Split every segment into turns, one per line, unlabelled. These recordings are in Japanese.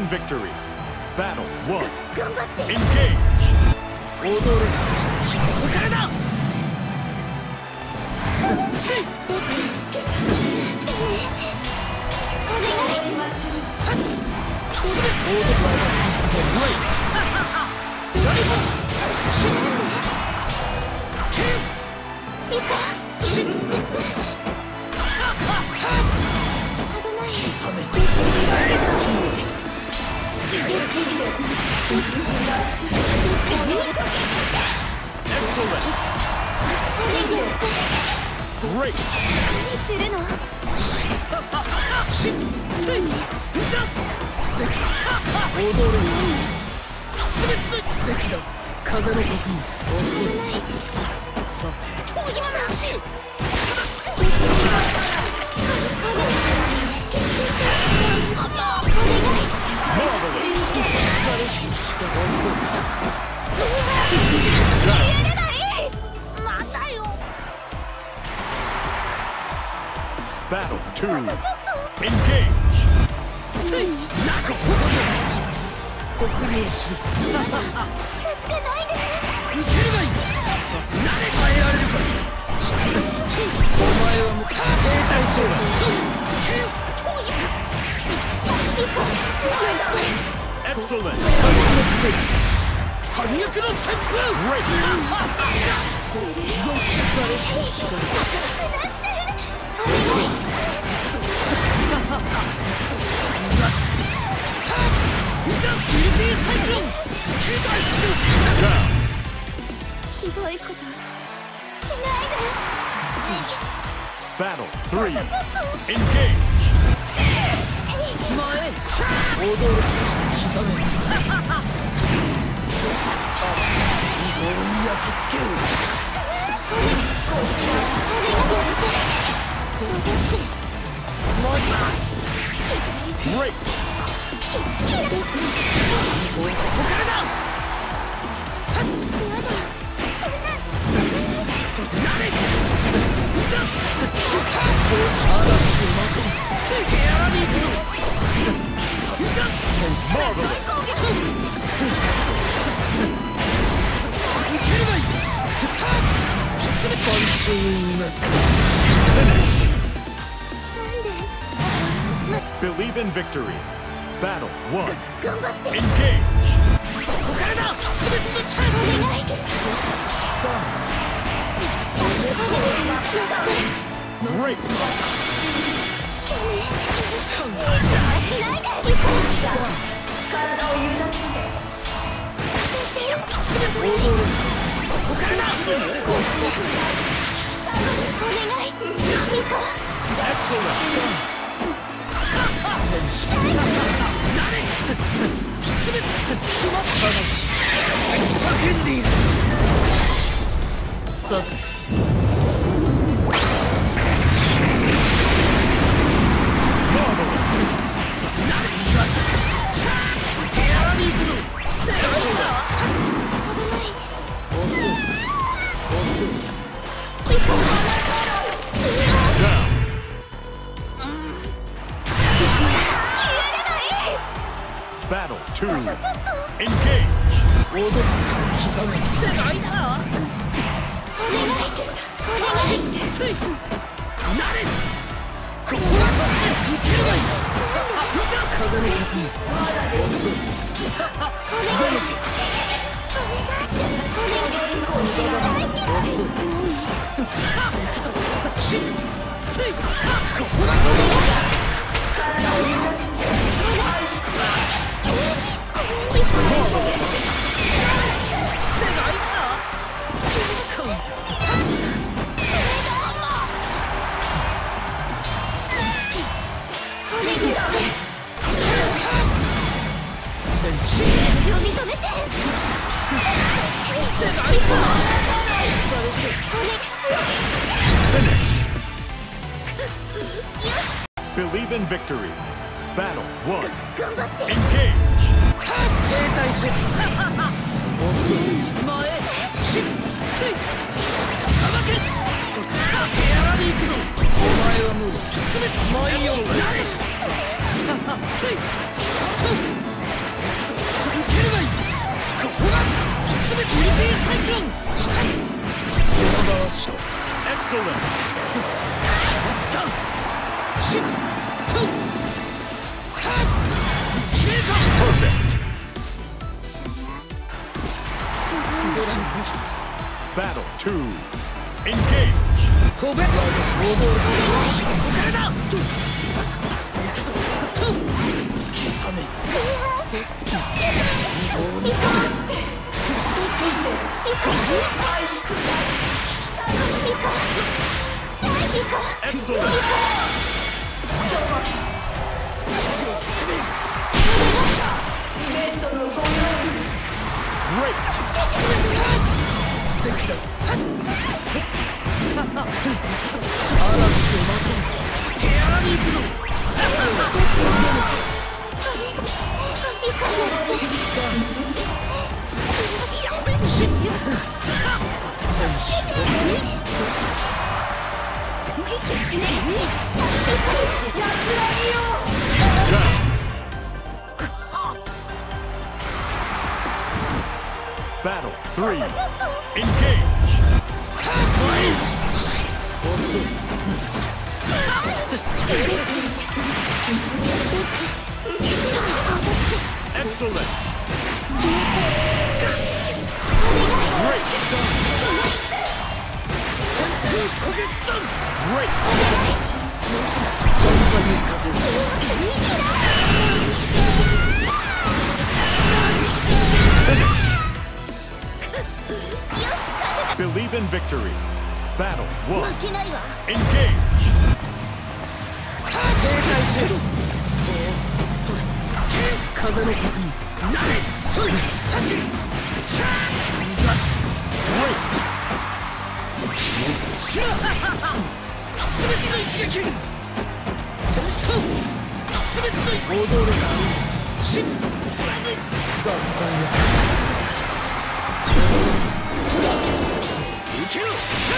in victory. Battle 1.
頑張って
Engage!
踊るこからだせい
ですけお願いましょう
失礼踊るスライドシッ
いいか
シッ
危ない
刻め
Excellent! Great!
何するの
シッせいざせい踊る出滅の奇跡だ風の刻印遅いさて超今の足
Battle 2. Engage!
せいなこ刻印しろ
近づかないで
受けないさあ慣れ耐えられるかお前はもう停滞せよ超いい
Excellent!
反逆の旋風
Great!
よくされししかるいざギルティサイクロン携帯中
Down!
ひどいことしないで
Battle 3. Engage!
前踊る刻め意外に焼き付ける
Great!
ここからだ慣れいざ嵐をまとめ手荒に行くぞいざ大攻撃受けれないきつめ万世滅
Believe in victory. Battle 1.
頑張って
Engage!
ここからだきつめつのチャンス
お願い
Great!
しないで体を委ねて
きつめと踊るここからだ
お願いミカ
Excellent!
きつめ決まった話叫んでいるさて手荒に行くぞ遅い遅い
Down! Battle 2. Engage!
踊る刻め世界だせい慣れここはし受けないいざ風の刻み遅い遅いシッせいここだ
私を認めて
Believe in victory. Battle 1.
頑張って
Engage!
停滞せ遅い前シッセイスさばけ手荒に行くぞお前はもう出滅舞いようなれセイストン
Excellent.
シッツトゥハッ決めた
Perfect. Battle 2. Engage.
飛べボールここからだ刻め
Excellent. Great.
関だ嵐をまとめ手荒に行くぞシスよ
Battle 3. Engage. Excellent. Great. Believe in victory. Battle 1.
負けないわ
Engage.
停滞せよそれ風の刻印なれそれハッキチャンス
Great.
シュッひつめつの一撃天使とひつめつの一撃踊るなシッツまずいガンザンや受けろ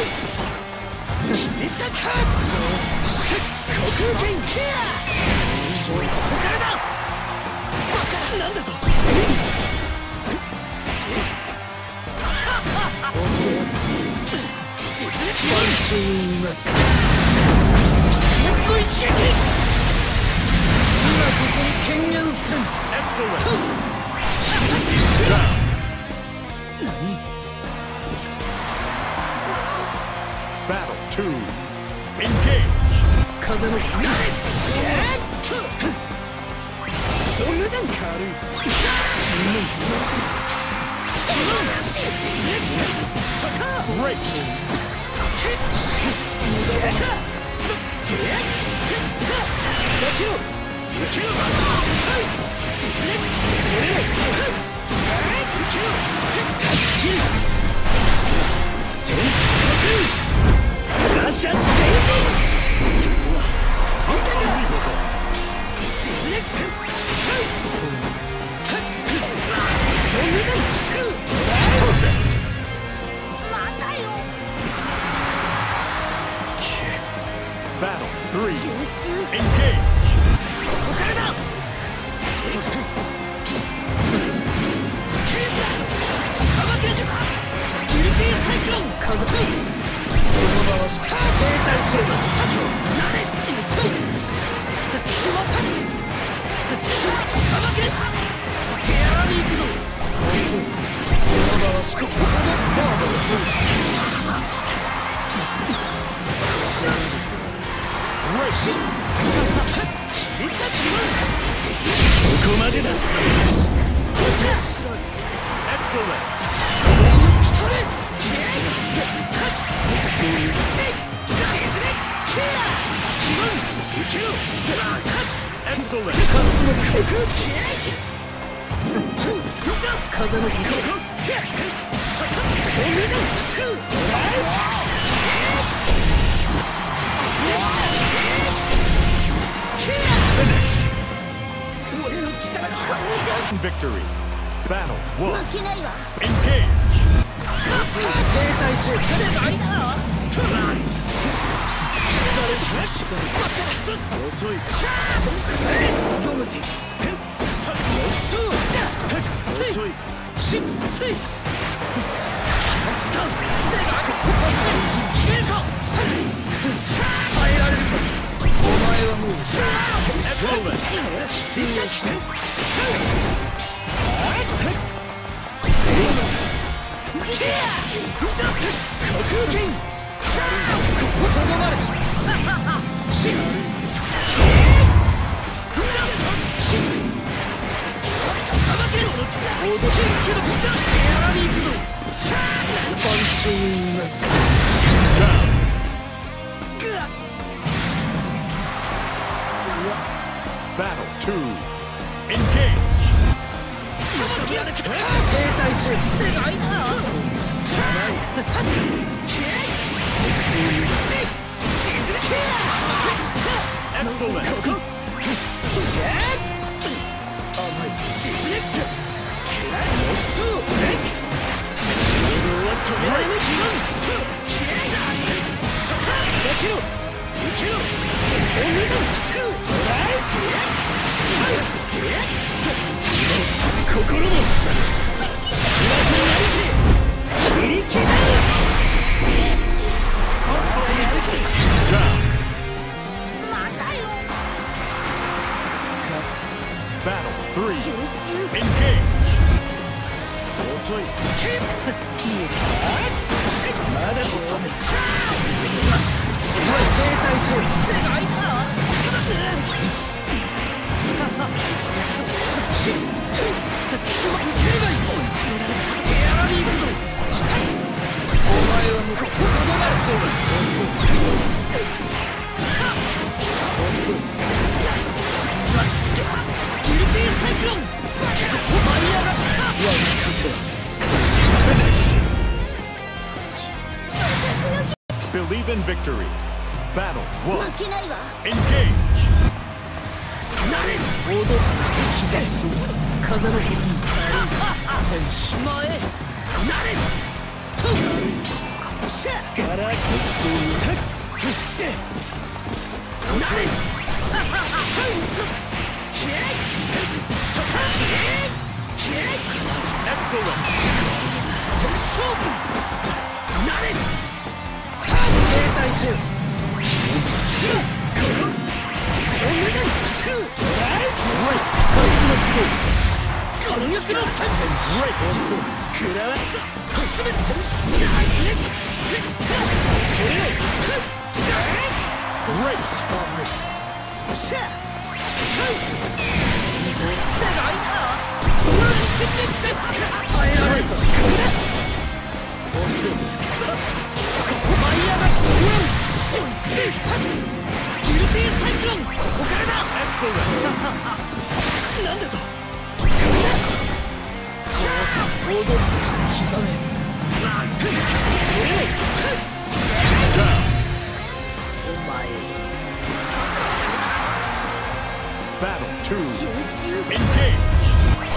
君さかシッ航空剣ケアここからだなんだと
Battle 2. Engage.
風のシャッそんなじゃん軽い
Great. Perfect.
またよ
Battle 3.
集中
Engage.
ここからだセキュリティサイクロン風とこのままし停滞すればなれそうキュアパンキュアさばけ手荒に行くぞそうこのまましここでバードするシッツ君さそこまでだ
Excellent. 風のVictory. Battle 1.
負けないわ
Engage.
停滞せよ遅い読めて遅いシッツセイ耐えられるか。お前はもう
Excellent.
信用しない。
Battle 2. Engage. Believe in victory. Battle 1.
負けないわ。
Engage.
風の時しまえなれとからそうってなれ
Excellent.
勝負なれ停滞せよなんだと
Battle 2. Engage.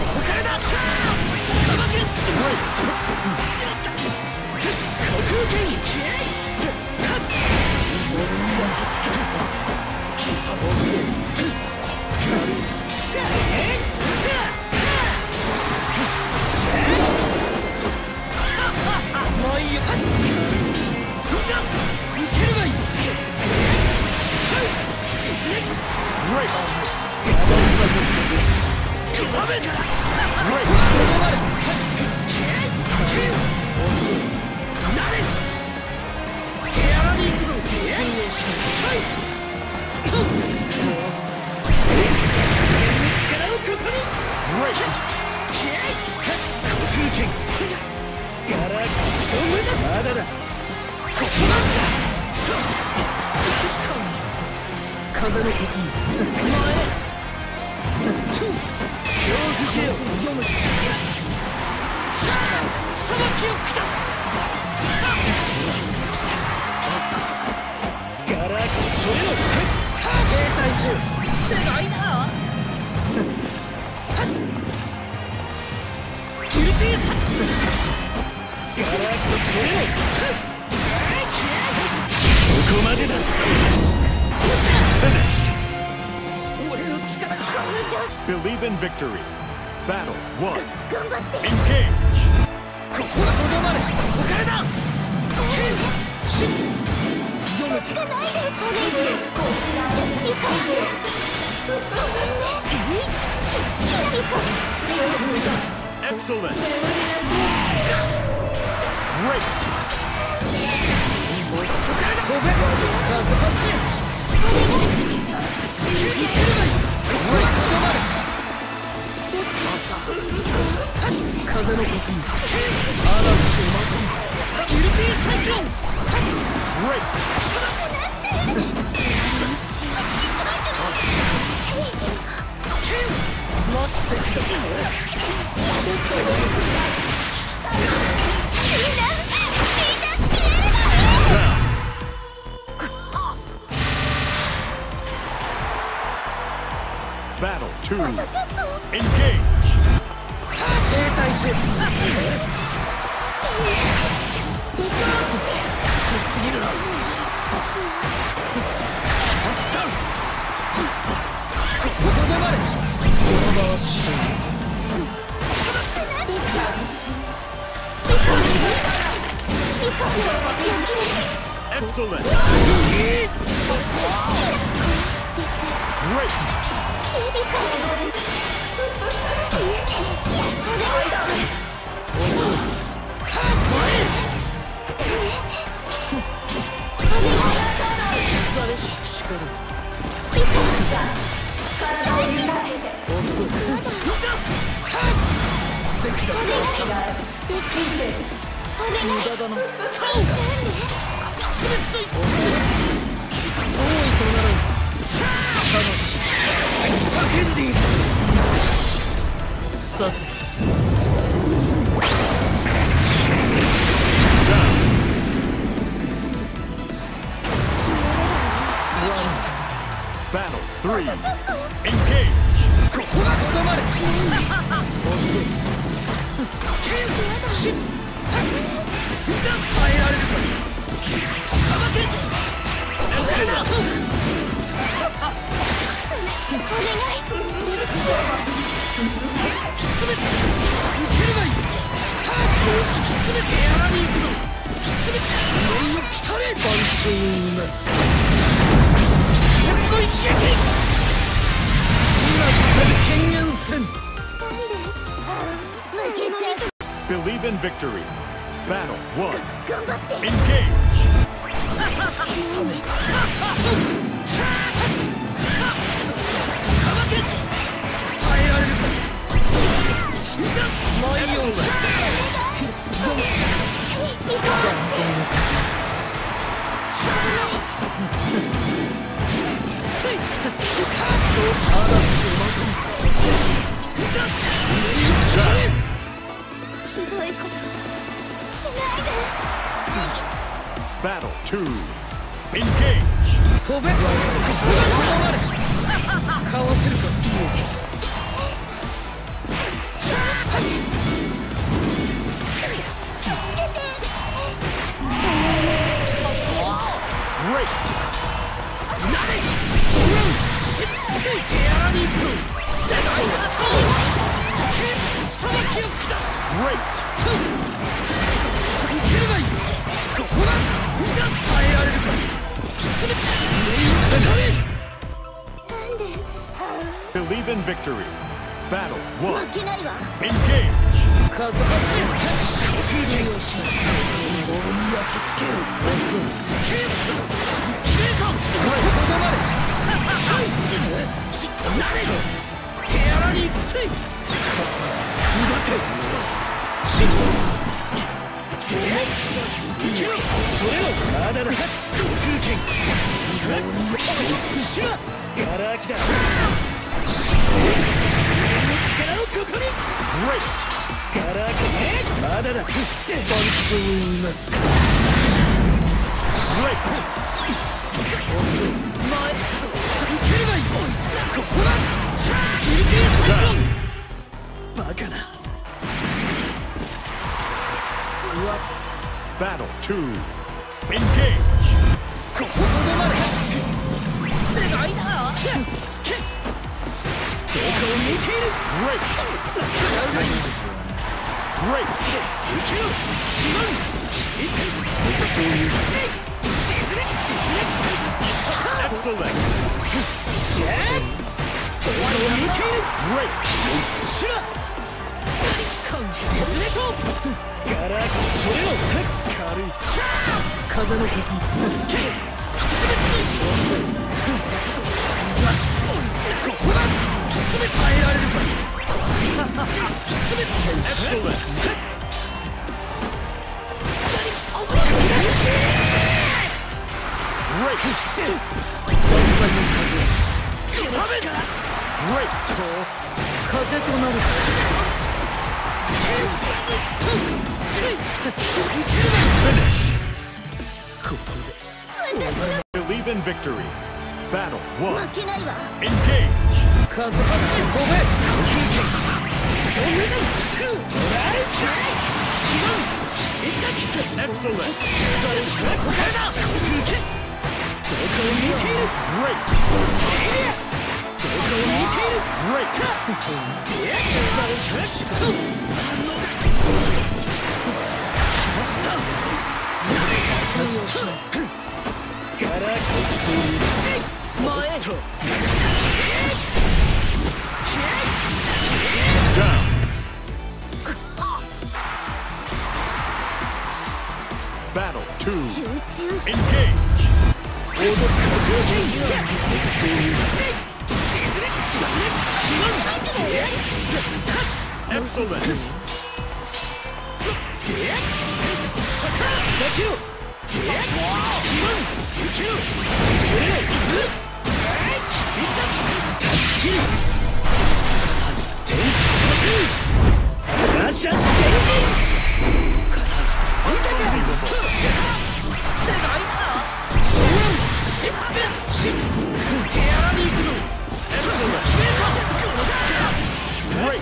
風の時そこまでだ Believe in victory. Battle 1.
頑張って。
Engage.
ここだとどまれお金だシッゾメツ
つかないでこれでこちらいかんでごめんねひなみこ
Excellent. Great.
飛べ風発進風の呼吸嵐をまとうギルティーサイクロン
Great.
待つ席だ
Battle 2. Engage.
停滞せよ遅すぎるなここでまれこの場は死ぬ
Excellent. Great.
さて
Battle 3. Engage.
ここがとどまれ遅いシッ耐えられるか
お願い
きつめ受ければいいよしきつめてやらに行くぞきつめて上よ来たれ万象なつ鉄の一撃今かかる権限戦
Believe in victory. Battle 1.
頑張って
Engage.
刻め耐えられるかマイオンだ
ひどいことしないで
Battle 2. Engage.
飛べここがとどまれかわせるか
Great.
ついてやらに行くぞ世代が問う裁きを下す
Great.
いければいいここだいざ耐えられるかきつめて
Believe in victory. Battle 1.
負けないわ
Engage.
風発進食事をしない棒に焼き付ける遅いケースキレートここでまれなれ手荒につい風すばてしっいけろそれをまだだ航空剣しろガラ空きだ力をここに
Great.
ガラ空きまだだバンスウィンナツ
Great.
前そういければいいここだギルティーサイクロンバカな
Battle 2. Engage.
ここでまれ世代だどこを見ている
Great.
違うがいい
Great. Excellent. Great.
風の敵ここだ耐えられるか
Excellent. Great. Great.
風となる
Believe in victory. Battle 1.
負けないわ
Engage.
風発進飛べ
Excellent. Down. Battle 2.
集中
Engage. Excellent. Great.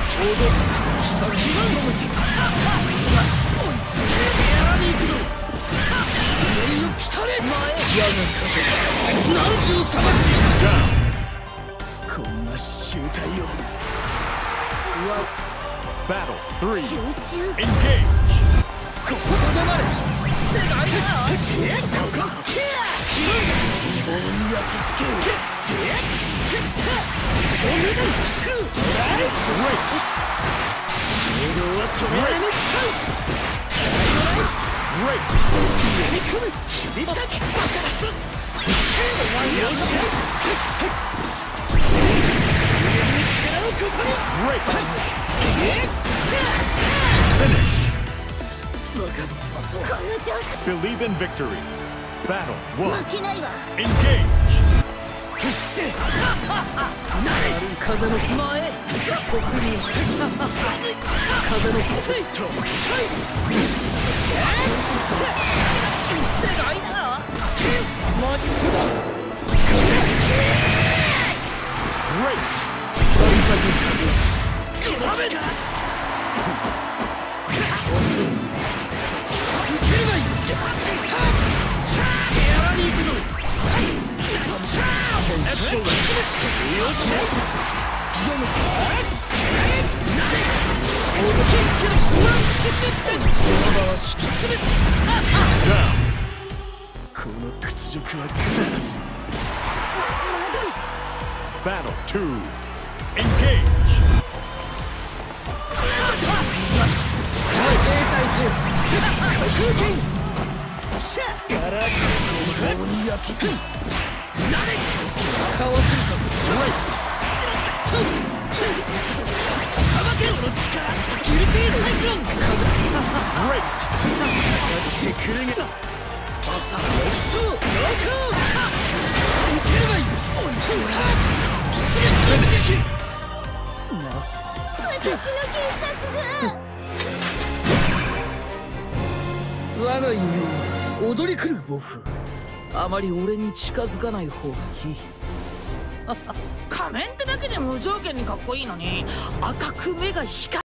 Down.
こんな集体を
Battle 3.
集中
Engage.
ここでまで世代だここ棒に焼き付ける
Believe in victory. Battle 1.
負けないわ
Engage.
風の前北流風のせい世代だマジだ
Great.
最先風刻め遅い受けない手荒に行くぞ
Excellent.
この屈辱は必ず
Battle 2. Engage.
停滞せよ空拳からこの棒に焼き付いかわせるかしまったさばけの力スキルティサイクロン
Great.
使ってくれね朝のそうロコ受ければいいおいしい一撃なぜ
私の傑作が
我が夢は踊り狂う暴風あまり俺に近づかない方がいい
仮面ってだけで無条件にかっこいいのに赤く目が光る